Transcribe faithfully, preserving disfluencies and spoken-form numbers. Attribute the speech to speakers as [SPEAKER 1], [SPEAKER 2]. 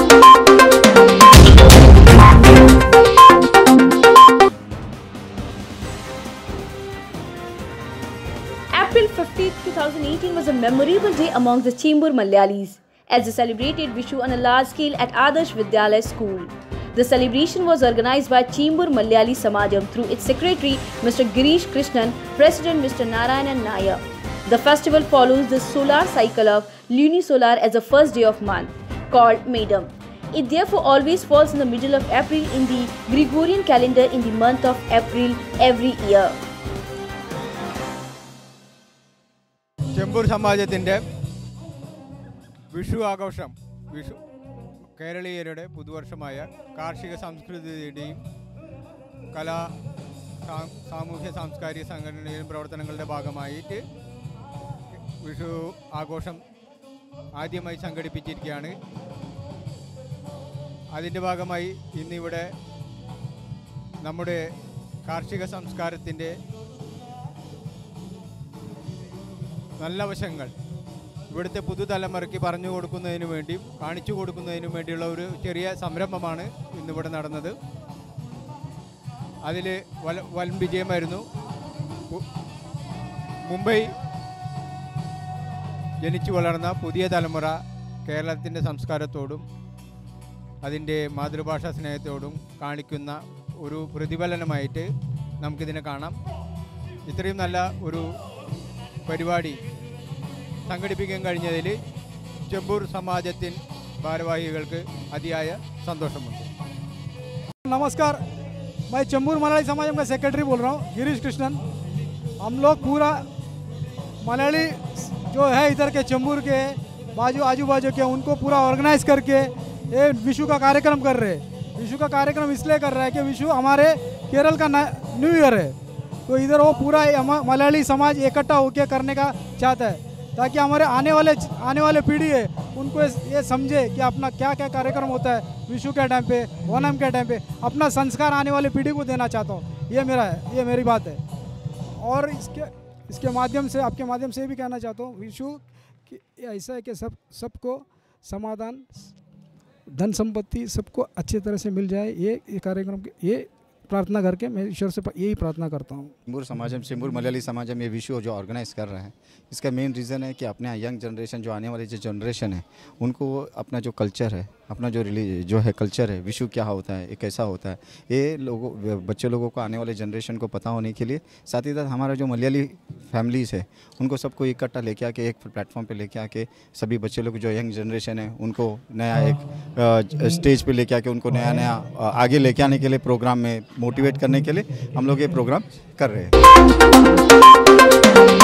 [SPEAKER 1] April fifteenth, twenty eighteen was a memorable day among the Chembur Malayalis as they celebrated Vishu on a large scale at Adarsha Vidyalaya School. The celebration was organized by Chembur Malayalis Samajam through its secretary Mister Girish Krishnan, President Mister Narayanan Nair. The festival follows the solar cycle of lunisolar as the first day of month, called Maidam. It therefore always falls in the middle of April in the Gregorian calendar in the month of April every year.
[SPEAKER 2] Chembur സമാജത്തിൻ്റെ Vishu ആഘോഷം വിഷു കേരളീയരുടെ പുതുവർഷമായ കാർഷിക സംസ്കൃതിയുടെയും കലാ സാമൂഹ്യ സാംസ്കാരിക സംഘടനയുടെയും പ്രവർത്തനങ്ങളുടെ ഭാഗമായിട്ട് വിഷു ആഘോഷം ആദ്യമായി സംഘടിപ്പിച്ചിരിക്കുകയാണ്. അതിൻ്റെ ഭാഗമായി ഇന്നിവിടെ നമ്മുടെ കാർഷിക സംസ്കാരത്തിൻ്റെ നല്ല വശങ്ങൾ ഇവിടുത്തെ പുതുതലമുറയ്ക്ക് പറഞ്ഞു കൊടുക്കുന്നതിന് വേണ്ടിയും കാണിച്ചു കൊടുക്കുന്നതിനും വേണ്ടിയുള്ള ഒരു ചെറിയ സംരംഭമാണ് ഇന്നിവിടെ നടന്നത്. അതിൽ വൽ വൻ വിജയമായിരുന്നു. മുംബൈ ജനിച്ചു വളർന്ന പുതിയ തലമുറ കേരളത്തിൻ്റെ സംസ്കാരത്തോടും അതിൻ്റെ മാതൃഭാഷാ സ്നേഹത്തോടും കാണിക്കുന്ന ഒരു പ്രതിഫലനമായിട്ട് നമുക്കിതിനെ കാണാം. ഇത്രയും നല്ല ഒരു പരിപാടി സംഘടിപ്പിക്കാൻ കഴിഞ്ഞതിൽ ചെമ്പൂർ സമാജത്തിൻ ഭാരവാഹികൾക്ക് അതിയായ സന്തോഷമുണ്ട്.
[SPEAKER 3] नमस्कार, मैं चेंबूर मलयाली समाज का सेक्रेटरी बोल रहा हूँ, गिरीश कृष्णन। हम लोग पूरा मलयाली जो है इधर के चेंबूर के बाजू आजू बाजू के उनको पूरा ऑर्गेनाइज करके ये विशु का कार्यक्रम कर रहे हैं। विशु का कार्यक्रम इसलिए कर रहा है कि विशु हमारे केरल का न्यू ईयर है, तो इधर वो पूरा मलयाली समाज इकट्ठा होकर करने का चाहता है ताकि हमारे आने वाले आने वाले पीढ़ी है उनको ये समझे कि अपना क्या क्या कार्यक्रम होता है विशु के टाइम पे, ओणम के टाइम पे, अपना संस्कार आने वाली पीढ़ी को देना चाहता हूँ। ये मेरा है, ये मेरी बात है। और इसके इसके माध्यम से आपके माध्यम से भी कहना चाहता हूँ विशु कि ऐसा है कि सब सबको समाधान, धन संपत्ति सबको अच्छी तरह से मिल जाए। ये ये कार्यक्रम ये प्रार्थना करके मैं ईश्वर से यही प्रार्थना करता हूँ।
[SPEAKER 4] चेंबूर समाजम चेंबूर मलयाली समाजम ये विशु जो ऑर्गेनाइज कर रहे हैं, इसका मेन रीज़न है कि अपने यंग जनरेशन जो आने वाली जो जनरेशन है उनको अपना जो कल्चर है, अपना जो रिली जो है कल्चर है, विशु क्या होता है, ये कैसा होता है, ये लोगों बच्चे लोगों को आने वाले जनरेशन को पता होने के लिए, साथ ही साथ हमारा जो मलयाली फैमिलीज़ है उनको सबको इकट्ठा लेके आके एक प्लेटफॉर्म पे लेके आके सभी बच्चे लोग जो यंग जनरेशन है उनको नया एक स्टेज पे लेके आके उनको नया नया आगे लेके आने के लिए प्रोग्राम में मोटिवेट करने के लिए हम लोग ये प्रोग्राम कर रहे हैं।